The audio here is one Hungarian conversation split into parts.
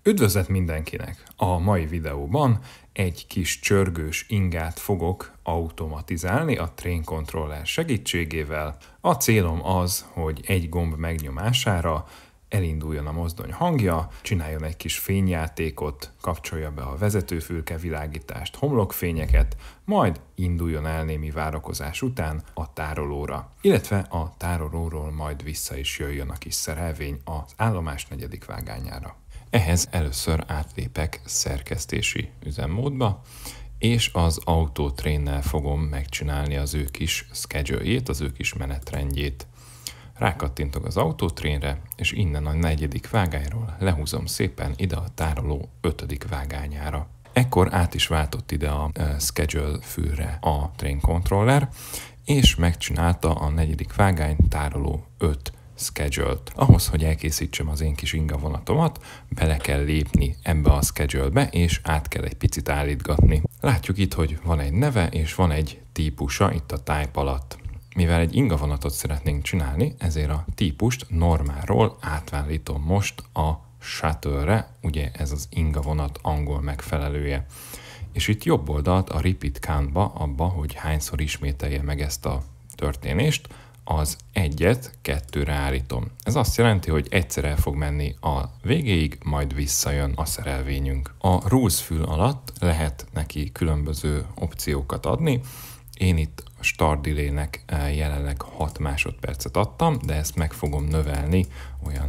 Üdvözlet mindenkinek! A mai videóban egy kis csörgős ingát fogok automatizálni a Train Controller segítségével. A célom az, hogy egy gomb megnyomására elinduljon a mozdony hangja, csináljon egy kis fényjátékot, kapcsolja be a vezetőfülke világítást, homlokfényeket, majd induljon el némi várakozás után a tárolóra. Illetve a tárolóról majd vissza is jöjjön a kis szerelvény az állomás negyedik vágányára. Ehhez először átlépek szerkesztési üzemmódba, és az AutoTrain-nel fogom megcsinálni az ő kis schedule-jét, az ő kis menetrendjét. Rákattintok az AutoTrain-re, és innen a negyedik vágányról lehúzom szépen ide a tároló ötödik vágányára. Ekkor át is váltott ide a schedule fülre a Train Controller, és megcsinálta a negyedik vágány tároló 5 schedule-t. Ahhoz, hogy elkészítsem az én kis inga vonatomat, bele kell lépni ebbe a schedule-be, és át kell egy picit állítgatni. Látjuk itt, hogy van egy neve, és van egy típusa itt a type alatt. Mivel egy inga vonatot szeretnénk csinálni, ezért a típust normálról átválítom most a shuttle-re, ugye ez az inga vonat angol megfelelője. És itt jobb oldalt a repeat count-ba, abba, hogy hányszor ismételje meg ezt a történést, az 1-et 2-re állítom. Ez azt jelenti, hogy egyszer el fog menni a végéig, majd visszajön a szerelvényünk. A rules fül alatt lehet neki különböző opciókat adni. Én itt a start delay-nek jelenleg 6 másodpercet adtam, de ezt meg fogom növelni olyan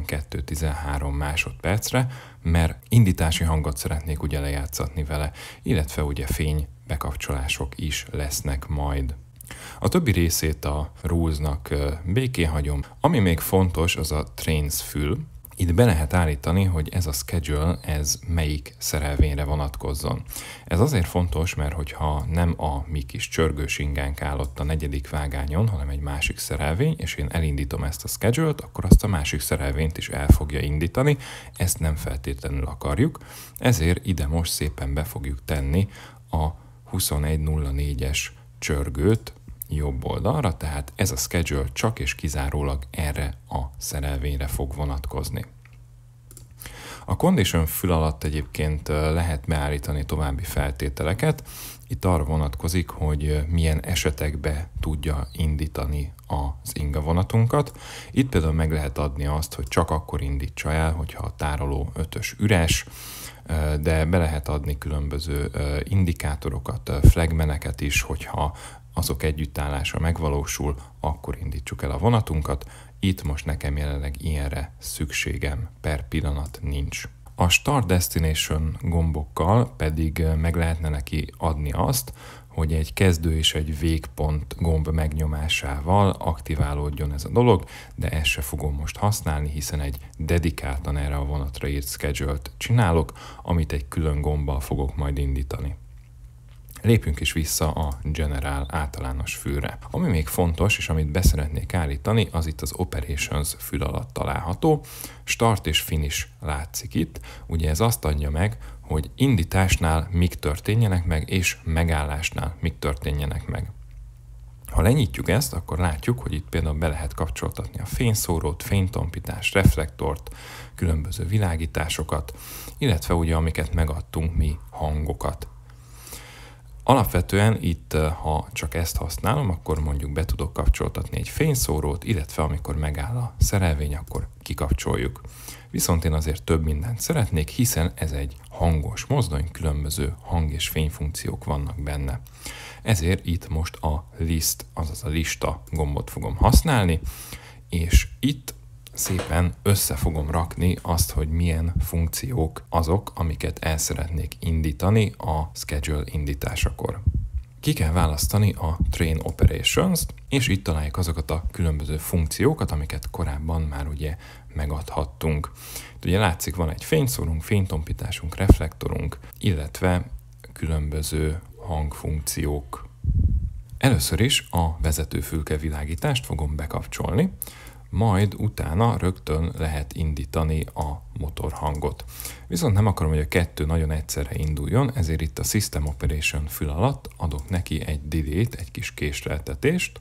12-13 másodpercre, mert indítási hangot szeretnék ugye lejátszatni vele, illetve ugye fény bekapcsolások is lesznek majd. A többi részét a rules-nak békén hagyom. Ami még fontos, az a trains fül. Itt be lehet állítani, hogy ez a schedule, ez melyik szerelvényre vonatkozzon. Ez azért fontos, mert hogyha nem a mi kis csörgős ingánk áll ott a negyedik vágányon, hanem egy másik szerelvény, és én elindítom ezt a schedule-t, akkor azt a másik szerelvényt is el fogja indítani. Ezt nem feltétlenül akarjuk, ezért ide most szépen be fogjuk tenni a 2104-es csörgőt jobb oldalra, tehát ez a schedule csak és kizárólag erre a szerelvényre fog vonatkozni. A condition fül alatt egyébként lehet beállítani további feltételeket. Itt arra vonatkozik, hogy milyen esetekbe tudja indítani az inga vonatunkat. Itt például meg lehet adni azt, hogy csak akkor indítsa el, hogyha a tároló 5-ös üres, de be lehet adni különböző indikátorokat, flagmeneket is, hogyha azok együttállása megvalósul, akkor indítsuk el a vonatunkat. Itt most nekem jelenleg ilyenre szükségem per pillanat nincs. A Start Destination gombokkal pedig meg lehetne neki adni azt, hogy egy kezdő és egy végpont gomb megnyomásával aktiválódjon ez a dolog, de ezt se fogom most használni, hiszen egy dedikáltan erre a vonatra írt schedule-t csinálok, amit egy külön gombbal fogok majd indítani. Lépjünk is vissza a General általános fülre. Ami még fontos, és amit beszeretnék állítani, az itt az Operations fül alatt található. Start és Finish látszik itt. Ugye ez azt adja meg, hogy indításnál mik történjenek meg, és megállásnál mik történjenek meg. Ha lenyitjuk ezt, akkor látjuk, hogy itt például be lehet kapcsoltatni a fényszórót, fénytompítást, reflektort, különböző világításokat, illetve ugye amiket megadtunk mi, hangokat. Alapvetően itt, ha csak ezt használom, akkor mondjuk be tudok kapcsoltatni egy fényszórót, illetve amikor megáll a szerelvény, akkor kikapcsoljuk. Viszont én azért több mindent szeretnék, hiszen ez egy hangos mozdony, különböző hang- és fényfunkciók vannak benne. Ezért itt most a list, azaz a lista gombot fogom használni, és itt szépen össze fogom rakni azt, hogy milyen funkciók azok, amiket el szeretnék indítani a schedule indításakor. Ki kell választani a Train Operations-t, és itt találjuk azokat a különböző funkciókat, amiket korábban már ugye megadhattunk. Itt ugye látszik, van egy fényszórunk, fénytompításunk, reflektorunk, illetve különböző hangfunkciók. Először is a vezetőfülke világítást fogom bekapcsolni, majd utána rögtön lehet indítani a motorhangot. Viszont nem akarom, hogy a kettő nagyon egyszerre induljon, ezért itt a System Operation fül alatt adok neki egy delay-t, egy kis késleltetést,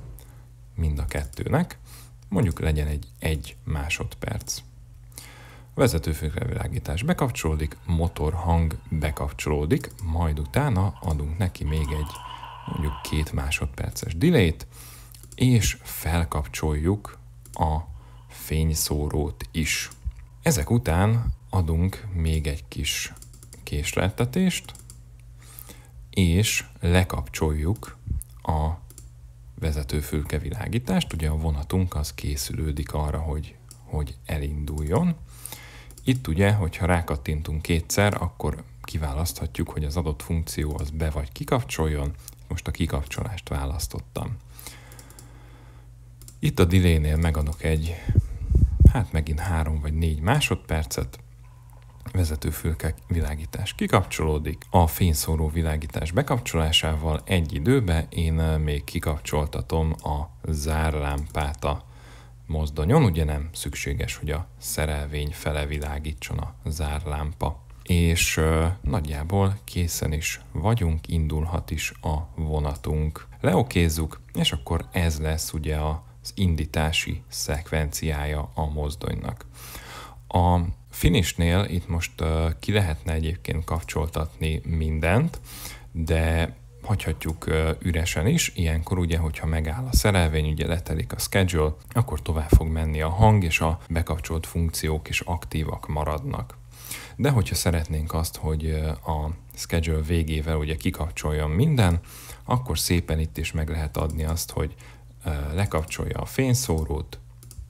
mind a kettőnek, mondjuk legyen egy 1 másodperc. Vezetőfülkevilágítás bekapcsolódik, motorhang bekapcsolódik, majd utána adunk neki még egy mondjuk 2 másodperces delayt, és felkapcsoljuk a fényszórót is. Ezek után adunk még egy kis késleltetést, és lekapcsoljuk a vezetőfülkevilágítást. Ugye a vonatunk az készülődik arra, hogy elinduljon. Itt ugye, hogyha rákattintunk kétszer, akkor kiválaszthatjuk, hogy az adott funkció az be vagy kikapcsoljon. Most a kikapcsolást választottam. Itt a delay-nél megadok megint 3 vagy 4 másodpercet, vezetőfülkevilágítás kikapcsolódik, a fényszóró világítás bekapcsolásával egy időben én még kikapcsoltatom a zárlámpát a mozdonyon, ugye nem szükséges, hogy a szerelvény fele világítson a zárlámpa. És nagyjából készen is vagyunk, indulhat is a vonatunk. Leokézzuk, és akkor ez lesz ugye az indítási szekvenciája a mozdonynak. A finishnél itt most ki lehetne egyébként kapcsoltatni mindent, de hagyhatjuk üresen is. Ilyenkor ugye, hogyha megáll a szerelvény, ugye letelik a schedule, akkor tovább fog menni a hang, és a bekapcsolt funkciók is aktívak maradnak. De hogyha szeretnénk azt, hogy a schedule végével ugye kikapcsoljon minden, akkor szépen itt is meg lehet adni azt, hogy lekapcsolja a fényszórót,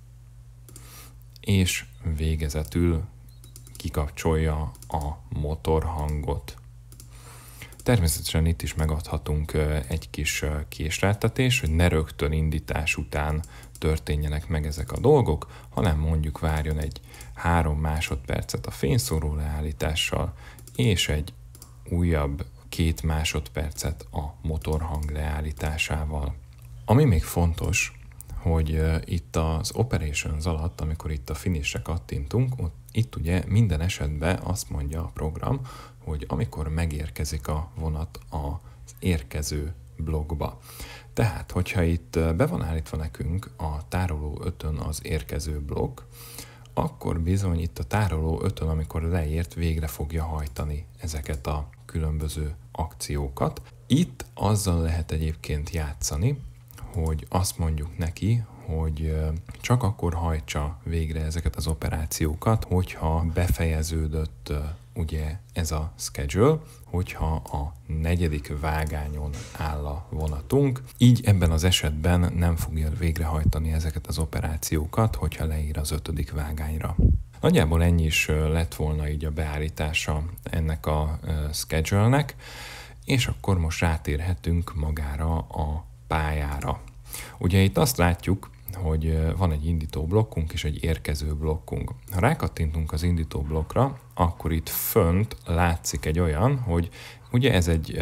és végezetül kikapcsolja a motorhangot. Természetesen itt is megadhatunk egy kis késleltetést, hogy ne rögtön indítás után történjenek meg ezek a dolgok, hanem mondjuk várjon egy 3 másodpercet a fényszóró leállítással, és egy újabb 2 másodpercet a motorhang leállításával. Ami még fontos, hogy itt az operations alatt, amikor itt a finishre kattintunk, itt ugye minden esetben azt mondja a program, hogy amikor megérkezik a vonat az érkező blokkba. Tehát, hogyha itt be van állítva nekünk a tároló 5-ön az érkező blokk, akkor bizony itt a tároló 5-ön, amikor leért, végre fogja hajtani ezeket a különböző akciókat. Itt azzal lehet egyébként játszani, hogy azt mondjuk neki, hogy csak akkor hajtsa végre ezeket az operációkat, hogyha befejeződött ugye ez a schedule, hogyha a 4. vágányon áll a vonatunk. Így ebben az esetben nem fogja végrehajtani ezeket az operációkat, hogyha leír az 5. vágányra. Nagyjából ennyi is lett volna így a beállítása ennek a schedule-nek, és akkor most rátérhetünk magára a pályára. Ugye itt azt látjuk, hogy van egy indító blokkunk és egy érkező blokkunk. Ha rákattintunk az indító blokkra, akkor itt fönt látszik egy olyan, hogy ugye ez egy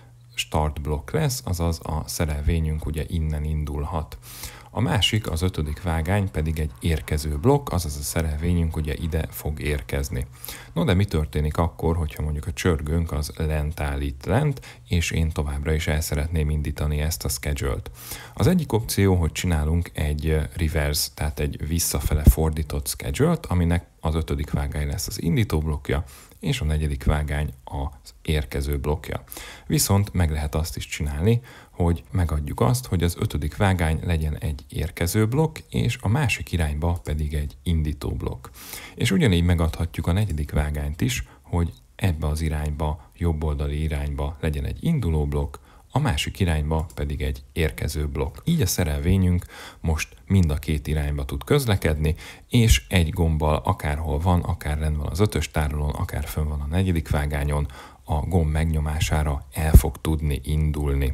start blokk lesz, azaz a szerelvényünk ugye innen indulhat. A másik, az 5. vágány pedig egy érkező blokk, azaz a szerelvényünk ugye ide fog érkezni. No, de mi történik akkor, hogyha mondjuk a csörgőnk az lent áll itt lent, és én továbbra is el szeretném indítani ezt a schedule-t. Az egyik opció, hogy csinálunk egy reverse, tehát egy visszafele fordított schedule-t, aminek az 5. vágány lesz az indító blokkja, és a 4. vágány az érkező blokkja. Viszont meg lehet azt is csinálni, hogy megadjuk azt, hogy az 5. vágány legyen egy érkező blokk, és a másik irányba pedig egy indító blokk. És ugyanígy megadhatjuk a 4. vágányt is, hogy ebbe az irányba, jobboldali irányba legyen egy induló blokk, a másik irányba pedig egy érkező blokk. Így a szerelvényünk most mind a 2 irányba tud közlekedni, és egy gombbal akárhol van, akár lent van az 5-ös tárolón, akár fönn van a 4. vágányon, a gomb megnyomására el fog tudni indulni.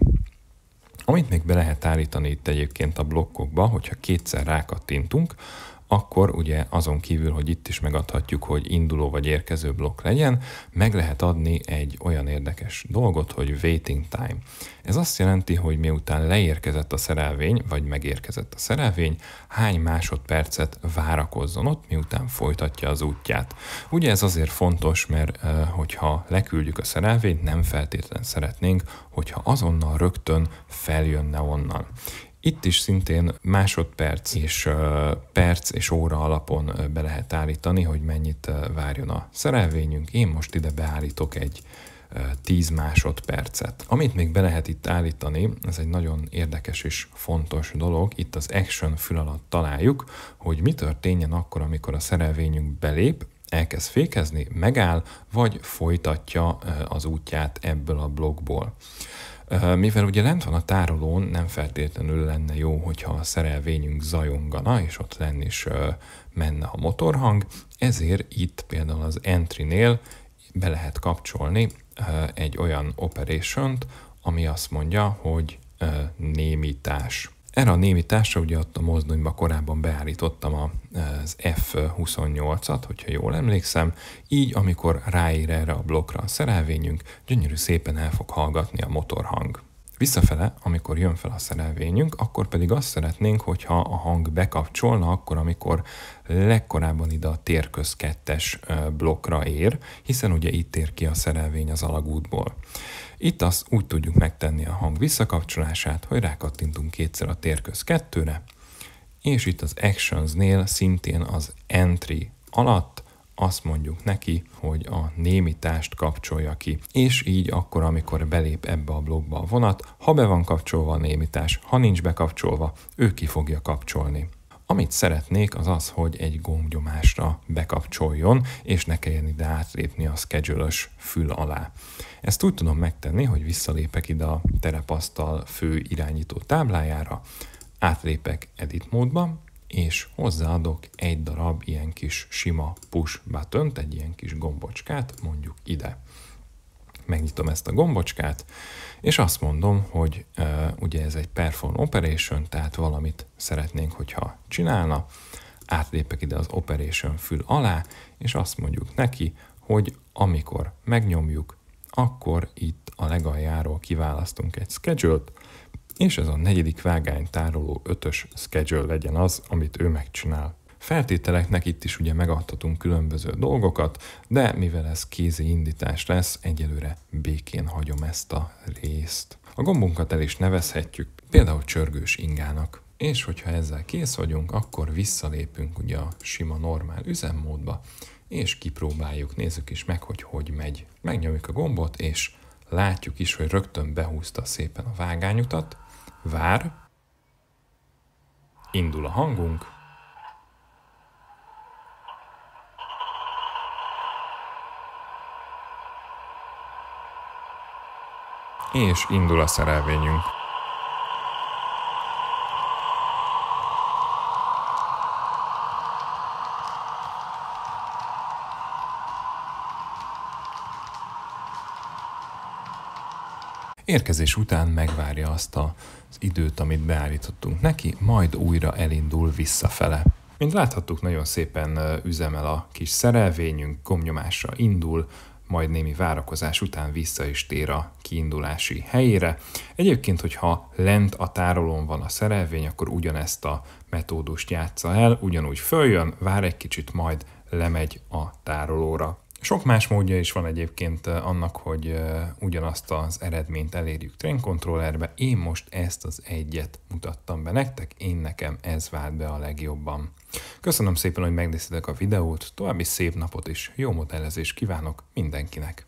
Amit még be lehet állítani itt egyébként a blokkokba, hogyha 2-szer rákattintunk, akkor ugye azon kívül, hogy itt is megadhatjuk, hogy induló vagy érkező blokk legyen, meg lehet adni egy olyan érdekes dolgot, hogy waiting time. Ez azt jelenti, hogy miután leérkezett a szerelvény, vagy megérkezett a szerelvény, hány másodpercet várakozzon ott, miután folytatja az útját. Ugye ez azért fontos, mert hogyha leküldjük a szerelvényt, nem feltétlenül szeretnénk, hogyha azonnal rögtön feljönne onnan. Itt is szintén másodperc és perc és óra alapon be lehet állítani, hogy mennyit várjon a szerelvényünk. Én most ide beállítok egy 10 másodpercet. Amit még be lehet itt állítani, ez egy nagyon érdekes és fontos dolog, itt az action fül alatt találjuk, hogy mi történjen akkor, amikor a szerelvényünk belép, elkezd fékezni, megáll, vagy folytatja az útját ebből a blokkból. Mivel ugye lent van a tárolón, nem feltétlenül lenne jó, hogyha a szerelvényünk zajongana, és ott lenn is menne a motorhang, ezért itt például az entry-nél be lehet kapcsolni egy olyan operation-t, ami azt mondja, hogy némítás. Erre a némításra ugye ott a mozdonyba korábban beállítottam az F28-at, hogyha jól emlékszem, így amikor ráér erre a blokkra a szerelvényünk, gyönyörű szépen el fog hallgatni a motorhang. Visszafele, amikor jön fel a szerelvényünk, akkor pedig azt szeretnénk, hogyha a hang bekapcsolna, akkor amikor legkorábban ide a térköz 2-es blokkra ér, hiszen ugye itt ér ki a szerelvény az alagútból. Itt azt úgy tudjuk megtenni a hang visszakapcsolását, hogy rákattintunk kétszer a térköz 2-re, és itt az Actions-nél szintén az Entry alatt azt mondjuk neki, hogy a némítást kapcsolja ki. És így akkor, amikor belép ebbe a blokkba a vonat, ha be van kapcsolva a némítás, ha nincs bekapcsolva, ő ki fogja kapcsolni. Amit szeretnék, az az, hogy egy gombnyomásra bekapcsoljon, és ne kelljen ide átlépni a schedule-ös fül alá. Ezt úgy tudom megtenni, hogy visszalépek ide a terepasztal fő irányító táblájára, átlépek edit módba, és hozzáadok egy darab ilyen kis sima push button-t, egy ilyen kis gombocskát, mondjuk ide. Megnyitom ezt a gombocskát, és azt mondom, hogy ugye ez egy perform operation, tehát valamit szeretnénk, hogyha csinálna. Átlépek ide az operation fül alá, és azt mondjuk neki, hogy amikor megnyomjuk, akkor itt a legaljáról kiválasztunk egy schedule-t, és ez a 4. vágány tároló 5-ös schedule legyen az, amit ő megcsinál. Feltételeknek itt is ugye megadhatunk különböző dolgokat, de mivel ez kézi indítás lesz, egyelőre békén hagyom ezt a részt. A gombunkat el is nevezhetjük, például csörgős ingának. És hogyha ezzel kész vagyunk, akkor visszalépünk ugye a sima normál üzemmódba, és kipróbáljuk, nézzük is meg, hogy hogy megy. Megnyomjuk a gombot, és látjuk is, hogy rögtön behúzta szépen a vágányutat, vár, indul a hangunk, és indul a szerelvényünk. Érkezés után megvárja azt az időt, amit beállítottunk neki, majd újra elindul visszafele. Mint láthattuk, nagyon szépen üzemel a kis szerelvényünk, gombnyomásra indul, majd némi várakozás után vissza is tér a kiindulási helyére. Egyébként, hogyha lent a tárolón van a szerelvény, akkor ugyanezt a metódust játsza el, ugyanúgy följön, vár egy kicsit, majd lemegy a tárolóra. Sok más módja is van egyébként annak, hogy ugyanazt az eredményt elérjük trénkontrollerbe. Én most ezt az egyet mutattam be nektek, nekem ez vált be a legjobban. Köszönöm szépen, hogy megnéztétek a videót, további szép napot és jó modellezést kívánok mindenkinek!